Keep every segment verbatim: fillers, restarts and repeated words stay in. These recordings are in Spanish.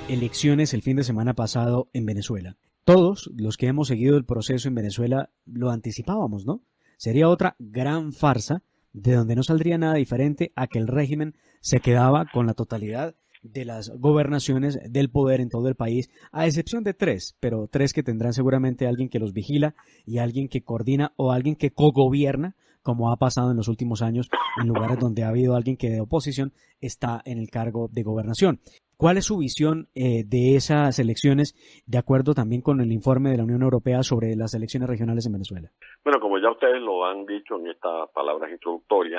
elecciones el fin de semana pasado en Venezuela. Todos los que hemos seguido el proceso en Venezuela lo anticipábamos, ¿no? Sería otra gran farsa de donde no saldría nada diferente a que el régimen se quedaba con la totalidad de las gobernaciones del poder en todo el país, a excepción de tres, pero tres que tendrán seguramente alguien que los vigila y alguien que coordina o alguien que cogobierna, como ha pasado en los últimos años en lugares donde ha habido alguien que de oposición está en el cargo de gobernación. ¿Cuál es su visión eh, de esas elecciones, de acuerdo también con el informe de la Unión Europea sobre las elecciones regionales en Venezuela? Bueno, como ya ustedes lo han dicho en estas palabras introductorias,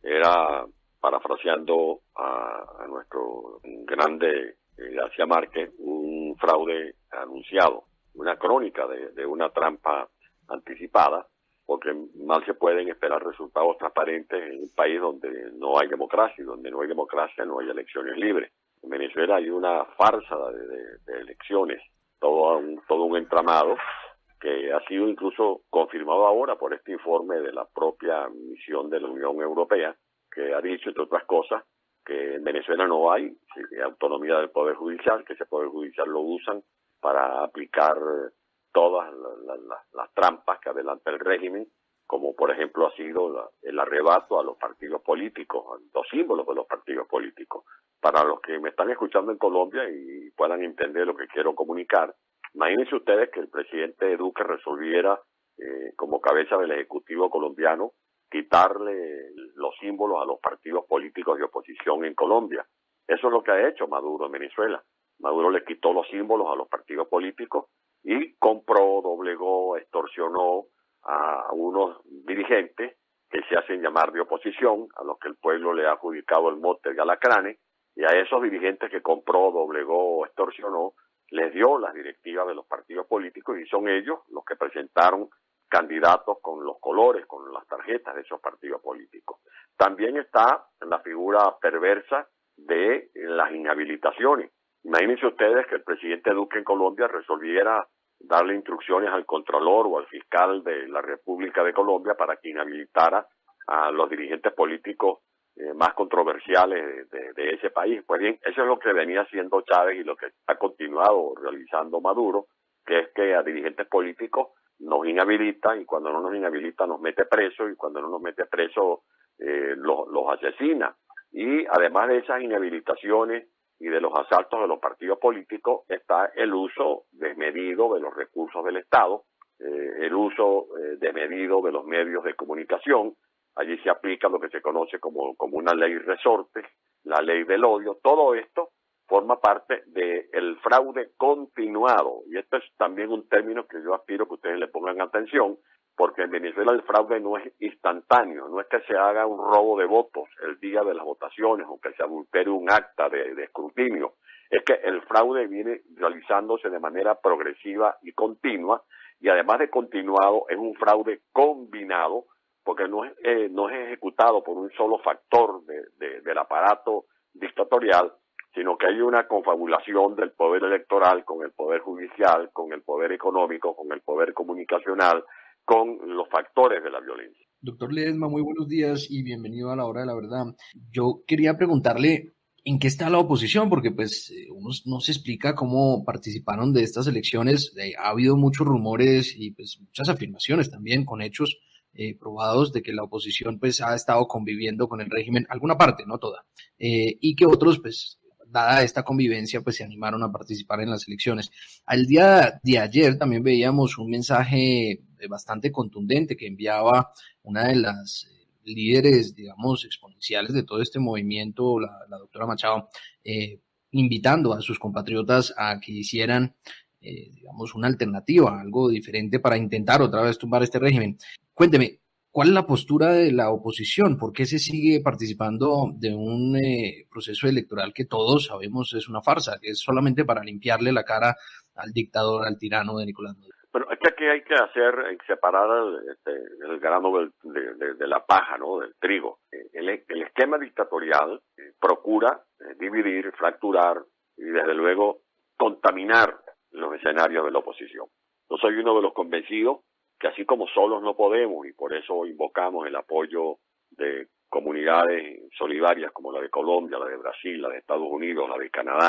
era parafraseando a, a nuestro grande eh, García Márquez, un fraude anunciado, una crónica de, de una trampa anticipada, porque mal se pueden esperar resultados transparentes en un país donde no hay democracia, y donde no hay democracia no hay elecciones libres. En Venezuela hay una farsa de, de, de elecciones, todo un, todo un entramado que ha sido incluso confirmado ahora por este informe de la propia misión de la Unión Europea, que ha dicho, entre otras cosas, que en Venezuela no hay autonomía del Poder Judicial, que ese Poder Judicial lo usan para aplicar todas las, las, las trampas que adelanta el régimen, como por ejemplo ha sido la, el arrebato a los partidos políticos, a los símbolos de los partidos políticos. Para los que me están escuchando en Colombia y puedan entender lo que quiero comunicar, imagínense ustedes que el presidente Duque resolviera, eh, como cabeza del Ejecutivo colombiano, quitarle los símbolos a los partidos políticos de oposición en Colombia. Eso es lo que ha hecho Maduro en Venezuela. Maduro le quitó los símbolos a los partidos políticos y compró, doblegó, extorsionó a unos dirigentes que se hacen llamar de oposición, a los que el pueblo le ha adjudicado el mote de alacranes, y a esos dirigentes que compró, doblegó, extorsionó, les dio las directivas de los partidos políticos y son ellos los que presentaron candidatos con los colores, con las tarjetas de esos partidos políticos. También está la figura perversa de las inhabilitaciones. Imagínense ustedes que el presidente Duque en Colombia resolviera darle instrucciones al Contralor o al fiscal de la República de Colombia para que inhabilitara a los dirigentes políticos eh, más controversiales de, de, de ese país. Pues bien, eso es lo que venía haciendo Chávez y lo que ha continuado realizando Maduro, que es que a dirigentes políticos nos inhabilita y cuando no nos inhabilita nos mete preso y cuando no nos mete preso eh, los, los asesina. Y además de esas inhabilitaciones y de los asaltos de los partidos políticos está el uso desmedido de los recursos del Estado, eh, el uso eh, desmedido de los medios de comunicación. Allí se aplica lo que se conoce como, como una ley resorte, la ley del odio. Todo esto forma parte del fraude continuado. Y esto es también un término que yo aspiro que ustedes le pongan atención, porque en Venezuela el fraude no es instantáneo, no es que se haga un robo de votos el día de las votaciones o que se adultere un acta de, de escrutinio. Es que el fraude viene realizándose de manera progresiva y continua, y además de continuado es un fraude combinado, porque no es, eh, no es ejecutado por un solo factor de, de, del aparato dictatorial, sino que hay una confabulación del poder electoral con el poder judicial, con el poder económico, con el poder comunicacional, con los factores de la violencia. Doctor Ledesma, muy buenos días y bienvenido a La Hora de la Verdad. Yo quería preguntarle en qué está la oposición, porque pues uno no se explica cómo participaron de estas elecciones. Eh, ha habido muchos rumores y pues muchas afirmaciones también con hechos eh, probados de que la oposición pues ha estado conviviendo con el régimen, alguna parte, no toda, eh, y que otros pues dada esta convivencia, pues se animaron a participar en las elecciones. Al día de ayer también veíamos un mensaje bastante contundente que enviaba una de las líderes, digamos, exponenciales de todo este movimiento, la, la doctora Machado, eh, invitando a sus compatriotas a que hicieran, eh, digamos, una alternativa, algo diferente para intentar otra vez tumbar este régimen. Cuénteme, ¿cuál es la postura de la oposición? ¿Por qué se sigue participando de un eh, proceso electoral que todos sabemos es una farsa, que es solamente para limpiarle la cara al dictador, al tirano de Nicolás Maduro? Pero es que aquí hay que hacer, separar el, este, el grano del, de, de, de la paja, ¿no? Del trigo. El, el esquema dictatorial eh, procura eh, dividir, fracturar y desde luego contaminar los escenarios de la oposición. Yo soy uno de los convencidos que así como solos no podemos y por eso invocamos el apoyo de comunidades solidarias como la de Colombia, la de Brasil, la de Estados Unidos, la de Canadá, porque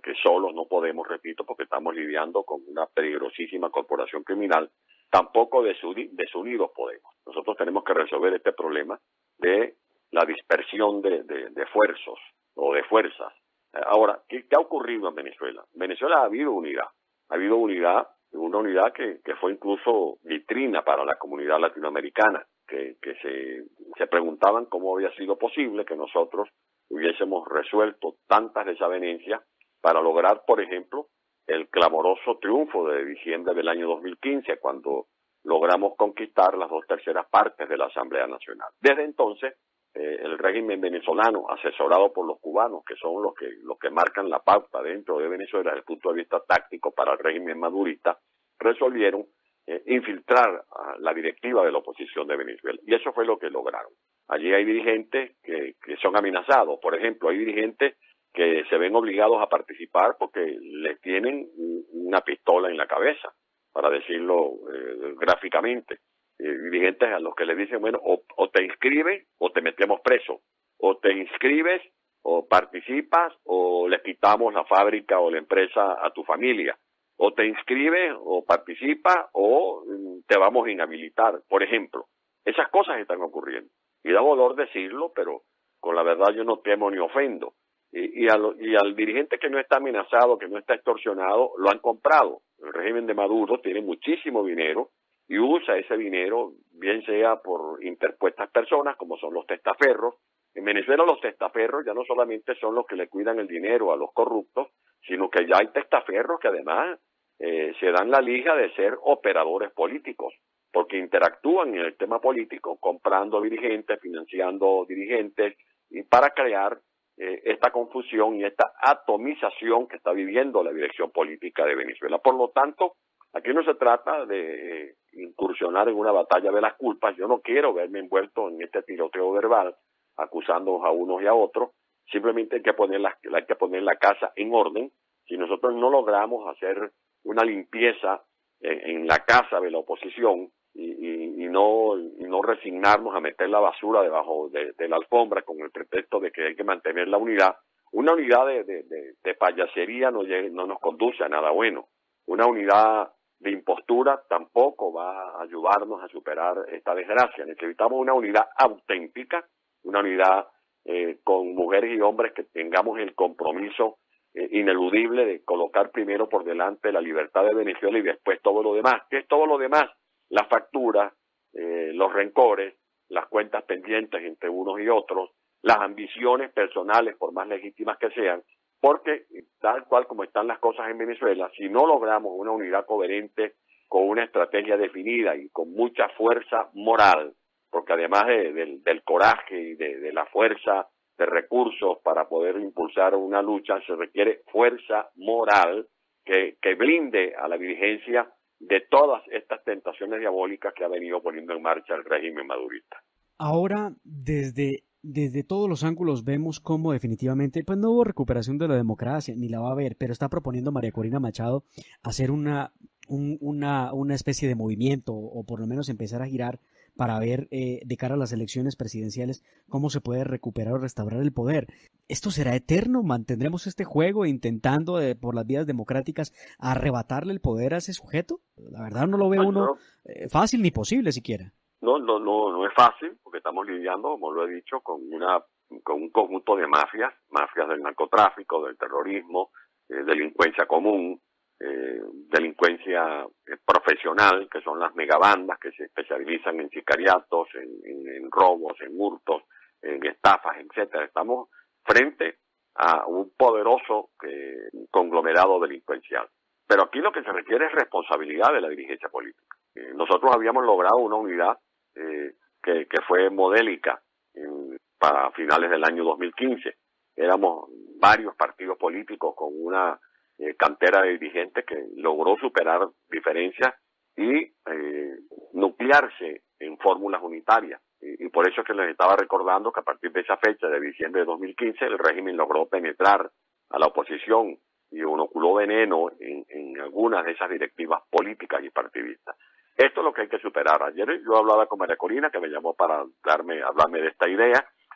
porque solos no podemos, repito, porque estamos lidiando con una peligrosísima corporación criminal, tampoco desunidos podemos. Nosotros tenemos que resolver este problema de la dispersión de, de, de esfuerzos o de fuerzas. Ahora, ¿qué, ¿qué ha ocurrido en Venezuela? En Venezuela ha habido unidad, ha habido unidad, una unidad que, que fue incluso vitrina para la comunidad latinoamericana, que, que se, se preguntaban cómo había sido posible que nosotros hubiésemos resuelto tantas desavenencias para lograr, por ejemplo, el clamoroso triunfo de diciembre del año dos mil quince, cuando logramos conquistar las dos terceras partes de la Asamblea Nacional. Desde entonces, eh, el régimen venezolano, asesorado por los cubanos, que son los que, los que marcan la pauta dentro de Venezuela desde el punto de vista táctico para el régimen madurista, resolvieron eh, infiltrar a la directiva de la oposición de Venezuela. Y eso fue lo que lograron. Allí hay dirigentes que, que son amenazados. Por ejemplo, hay dirigentes que se ven obligados a participar porque les tienen una pistola en la cabeza, para decirlo eh, gráficamente. Eh, dirigentes a los que les dicen, bueno, o, o te inscribes o te metemos preso, o te inscribes o participas o les quitamos la fábrica o la empresa a tu familia, o te inscribes o participas o te vamos a inhabilitar, por ejemplo. Esas cosas están ocurriendo. Y da dolor decirlo, pero con la verdad yo no temo ni ofendo. Y, y, al, y al dirigente que no está amenazado, que no está extorsionado, lo han comprado. El régimen de Maduro tiene muchísimo dinero y usa ese dinero, bien sea por interpuestas personas, como son los testaferros. En Venezuela los testaferros ya no solamente son los que le cuidan el dinero a los corruptos, sino que ya hay testaferros que además eh, se dan la liga de ser operadores políticos, porque interactúan en el tema político, comprando dirigentes, financiando dirigentes, y para crear eh, esta confusión y esta atomización que está viviendo la dirección política de Venezuela. Por lo tanto, aquí no se trata de eh, incursionar en una batalla de las culpas. Yo no quiero verme envuelto en este tiroteo verbal, acusando a unos y a otros. Simplemente hay que poner la, hay que poner la casa en orden. Si nosotros no logramos hacer una limpieza en, en la casa de la oposición, Y, y, y no y no resignarnos a meter la basura debajo de, de la alfombra con el pretexto de que hay que mantener la unidad. Una unidad de, de, de, de payasería no, no nos conduce a nada bueno. Una unidad de impostura tampoco va a ayudarnos a superar esta desgracia. Necesitamos una unidad auténtica, una unidad eh, con mujeres y hombres que tengamos el compromiso eh, ineludible de colocar primero por delante la libertad de Venezuela y después todo lo demás. ¿Qué es todo lo demás? Las facturas, eh, los rencores, las cuentas pendientes entre unos y otros, las ambiciones personales, por más legítimas que sean, porque tal cual como están las cosas en Venezuela, si no logramos una unidad coherente, con una estrategia definida y con mucha fuerza moral, porque además de, de, del coraje y de, de la fuerza de recursos para poder impulsar una lucha, se requiere fuerza moral que, que blinde a la dirigencia de todas estas tentaciones diabólicas que ha venido poniendo en marcha el régimen madurista. Ahora, desde, desde todos los ángulos vemos cómo definitivamente, pues no hubo recuperación de la democracia, ni la va a haber, pero está proponiendo María Corina Machado hacer una, un, una, una especie de movimiento, o por lo menos empezar a girar para ver eh, de cara a las elecciones presidenciales cómo se puede recuperar o restaurar el poder. ¿Esto será eterno? ¿Mantendremos este juego intentando eh, por las vías democráticas arrebatarle el poder a ese sujeto? La verdad no lo ve no, uno no, eh, fácil ni posible siquiera. No, no, no, no es fácil, porque estamos lidiando, como lo he dicho, con una con un conjunto de mafias, mafias del narcotráfico, del terrorismo, eh, delincuencia común, eh, delincuencia eh, profesional, que son las megabandas que se especializan en sicariatos, en, en, en robos, en hurtos, en estafas, etcétera. Estamos frente a un poderoso eh, conglomerado delincuencial. Pero aquí lo que se requiere es responsabilidad de la dirigencia política. Eh, nosotros habíamos logrado una unidad eh, que, que fue modélica en, para finales del año dos mil quince. Éramos varios partidos políticos con una eh, cantera de dirigentes que logró superar diferencias y eh, nuclearse en fórmulas unitarias. Y, y por eso es que les estaba recordando que a partir de esa fecha, de diciembre de dos mil quince, el régimen logró penetrar a la oposición y inoculó veneno en, en algunas de esas directivas políticas y partidistas. Esto es lo que hay que superar. Ayer yo hablaba con María Corina, que me llamó para darme, hablarme de esta idea.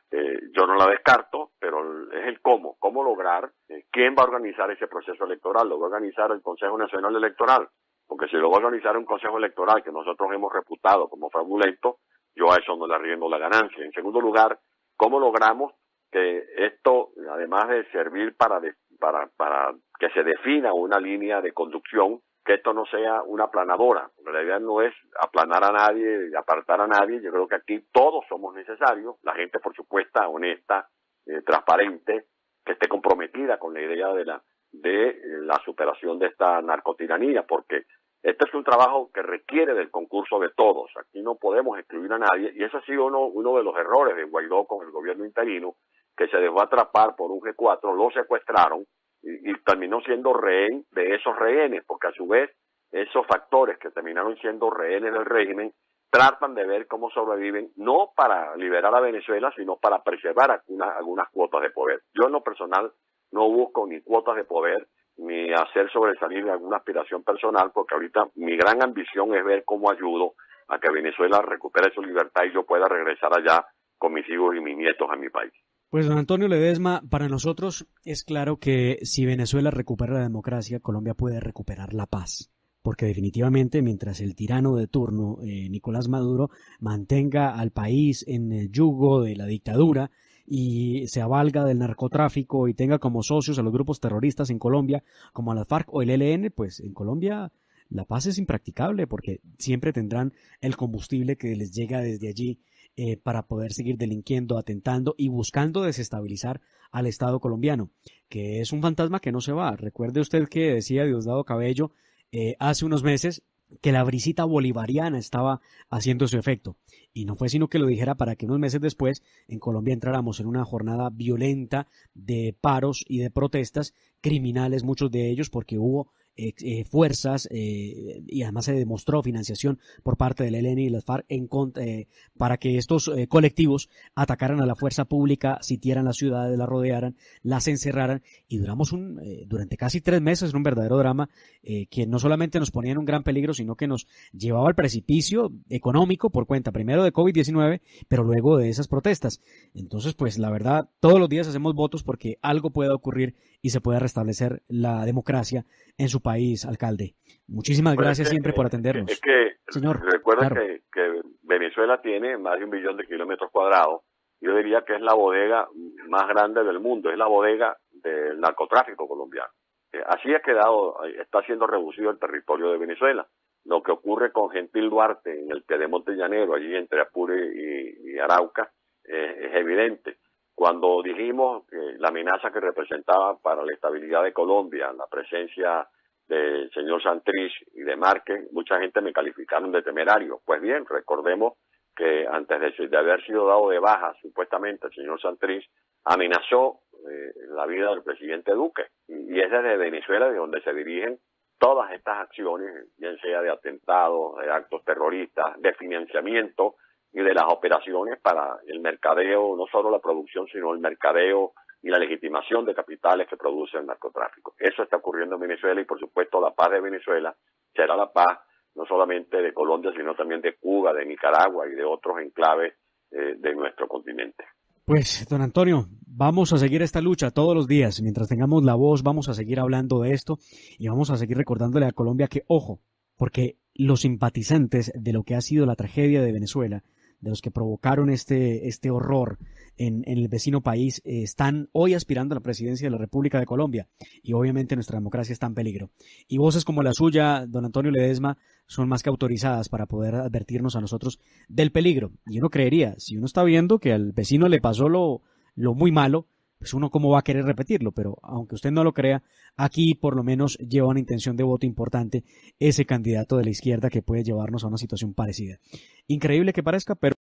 Eh, yo no la descarto, pero es el cómo, cómo lograr, eh, quién va a organizar ese proceso electoral. Lo va a organizar el Consejo Nacional Electoral, porque si lo va a organizar un Consejo Electoral que nosotros hemos reputado como fraudulento, yo a eso no le arriendo la ganancia. En segundo lugar, cómo logramos que esto, además de servir para, de, para, para que se defina una línea de conducción, que esto no sea una aplanadora. La idea no es aplanar a nadie, apartar a nadie. Yo creo que aquí todos somos necesarios. La gente, por supuesto, honesta, eh, transparente, que esté comprometida con la idea de la de eh, la superación de esta narcotiranía, porque este es un trabajo que requiere del concurso de todos. Aquí no podemos excluir a nadie, y ese ha sido uno, uno de los errores de Guaidó con el gobierno interino, que se dejó atrapar por un G cuatro, lo secuestraron, y, y terminó siendo rehén de esos rehenes, porque a su vez esos factores que terminaron siendo rehenes del régimen tratan de ver cómo sobreviven, no para liberar a Venezuela, sino para preservar algunas, algunas cuotas de poder. Yo en lo personal no busco ni cuotas de poder, ni hacer sobresalir alguna aspiración personal, porque ahorita mi gran ambición es ver cómo ayudo a que Venezuela recupere su libertad y yo pueda regresar allá con mis hijos y mis nietos a mi país. Pues don Antonio Ledesma, para nosotros es claro que si Venezuela recupera la democracia, Colombia puede recuperar la paz, porque definitivamente mientras el tirano de turno, eh, Nicolás Maduro, mantenga al país en el yugo de la dictadura y se avalga del narcotráfico y tenga como socios a los grupos terroristas en Colombia, como a la FARC o el E L N, pues en Colombia la paz es impracticable, porque siempre tendrán el combustible que les llega desde allí eh, para poder seguir delinquiendo, atentando y buscando desestabilizar al Estado colombiano, que es un fantasma que no se va. Recuerde usted que decía Diosdado Cabello eh, hace unos meses que la brisita bolivariana estaba haciendo su efecto, y no fue sino que lo dijera para que unos meses después en Colombia entráramos en una jornada violenta de paros y de protestas criminales, muchos de ellos porque hubo eh, eh, fuerzas eh, y además se demostró financiación por parte del E L N y las FARC en contra, eh, para que estos eh, colectivos atacaran a la fuerza pública, sitiaran las ciudades, las rodearan, las encerraran, y duramos un, eh, durante casi tres meses en un verdadero drama eh, que no solamente nos ponía en un gran peligro, sino que nos llevaba al precipicio económico por cuenta primero de COVID diecinueve, pero luego de esas protestas. Entonces, pues la verdad, todos los días hacemos votos porque algo pueda ocurrir y se pueda restablecer la democracia en su país, alcalde. Muchísimas Pues gracias es que, siempre por atendernos. Es que, señor, recuerda claro. que, que Venezuela tiene más de un billón de kilómetros cuadrados. Yo diría que es la bodega más grande del mundo, es la bodega del narcotráfico colombiano. Eh, así ha quedado, está siendo reducido el territorio de Venezuela. Lo que ocurre con Gentil Duarte en el Piedemonte Llanero, allí entre Apure y, y Arauca, eh, es evidente. Cuando dijimos que la amenaza que representaba para la estabilidad de Colombia, la presencia del señor Santrich y de Márquez, mucha gente me calificaron de temerario. Pues bien, recordemos que antes de, de haber sido dado de baja, supuestamente, el señor Santrich amenazó eh, la vida del presidente Duque. Y, y es desde Venezuela de donde se dirigen todas estas acciones, bien sea de atentados, de actos terroristas, de financiamiento y de las operaciones para el mercadeo, no solo la producción, sino el mercadeo y la legitimación de capitales que produce el narcotráfico. Eso está ocurriendo en Venezuela y, por supuesto, la paz de Venezuela será la paz no solamente de Colombia, sino también de Cuba, de Nicaragua y de otros enclaves eh, de nuestro continente. Pues, don Antonio, vamos a seguir esta lucha todos los días. Mientras tengamos la voz, vamos a seguir hablando de esto y vamos a seguir recordándole a Colombia que, ojo, porque los simpatizantes de lo que ha sido la tragedia de Venezuela, de los que provocaron este, este horror en, en el vecino país, eh, están hoy aspirando a la presidencia de la República de Colombia, y obviamente nuestra democracia está en peligro. Y voces como la suya, don Antonio Ledesma, son más que autorizadas para poder advertirnos a nosotros del peligro. Y uno creería, si uno está viendo que al vecino le pasó lo, lo muy malo, pues uno cómo va a querer repetirlo, pero aunque usted no lo crea, aquí por lo menos lleva una intención de voto importante ese candidato de la izquierda que puede llevarnos a una situación parecida. Increíble que parezca, pero